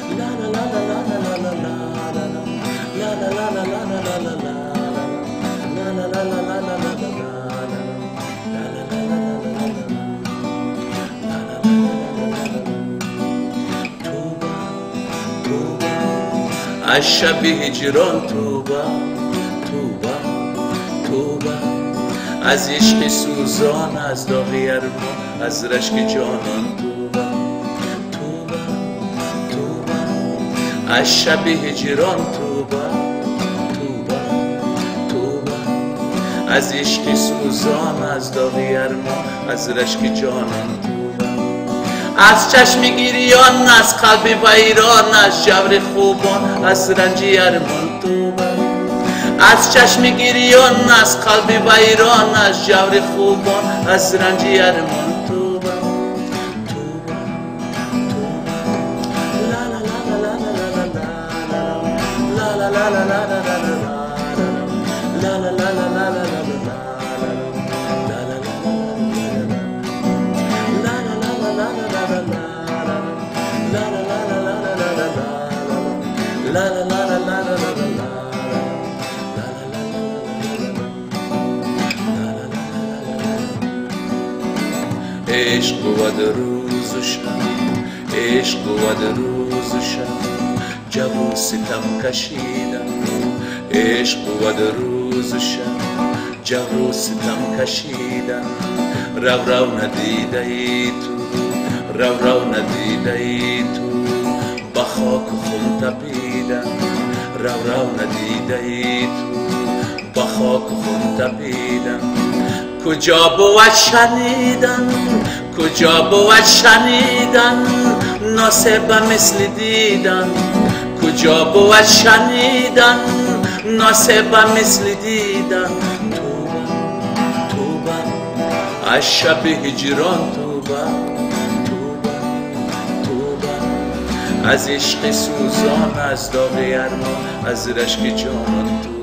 از شب هجران توبه توبه توبه، از عشق سوزان، از داغ ارمان، از رشک جانان توبه توبه توبه، از شب هجران توبه توبه توبه، از عشق سوزان، از داغ ارمان، از رشک جانان توبه، از چشم گریان، از قلب ویران، از جور خوبان، از رنج ارمان توبه، از چشم گریان، از قلب ویران، از جور خوبان، از رنج ارمان توبه توبه توبه. لا لا لا لا لا لا لا لا لا لا لا لا لا لا لا لا. عشق بود روز و شب، عشق بود روز و شب، جب و ستم کشیدم. عشق بود روز و شب، جب و ستم کشیدم. رو رو ندیده ای تو، رو رو ندیده ای تو، با خاک و خون تپیدم. رو رو ندیده ای تو، با خاک و خون تپیدم. کجا بود شنیدن، کجا بود شنیدن، ناصبه مثل دیدن. کجا بود شنیدن، ناصبه مثل دیدن. توبه توبه، از شب هجران توبه توبه توبه، از عشق سوزان، از داغ ارمان، از رشک جانان توبه.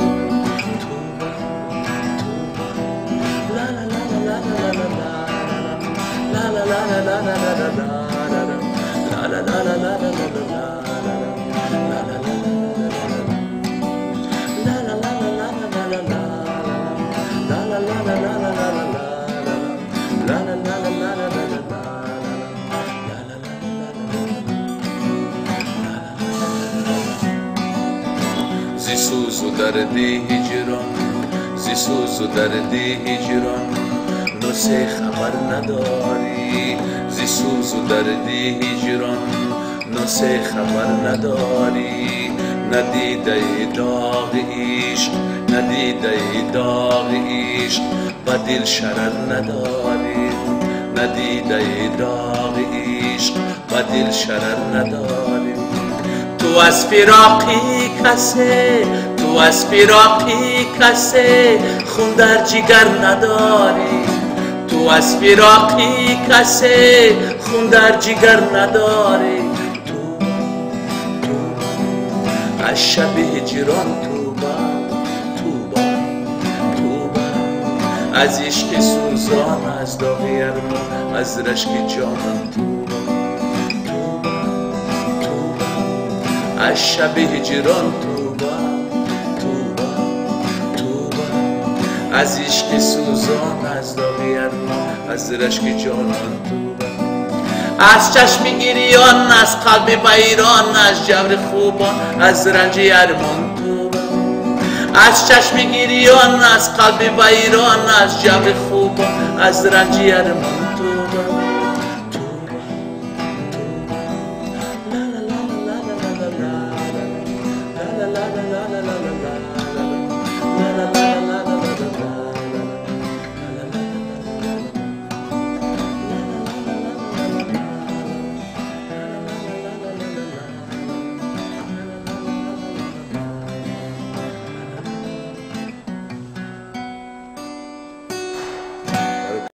زی سوز و دردی هجران، زی سوز و دردی هجران، نوسه خبر نداری. زی سوز و دردی هجران، نوسه خبر نداری. ندیده داغ عشق، ندیده داغ عشق، با دل شرر نداری. ندیده داغ عشق، با دل شرر نداری. تو از فراقی کسی، تو از فراقی کسی، خون در جگر نداری. تو از فراقی کسی، خون در جگر نداری. توبه توبه، از شب هجران توبه توبه توبه، از عشق سوزان، از داغ ارمان، از رشک جانان توبه. از شب هجران توبه توبه توبه، از عشق سوزان، از داغ ارمان، از رشک جانان توبه. از چشم گریان، از قلب ویران، از جور خوبان، از رنج ارمان توبه. از چشم گریان، از قلب ویران، از جور خوبان، از رنج ارمان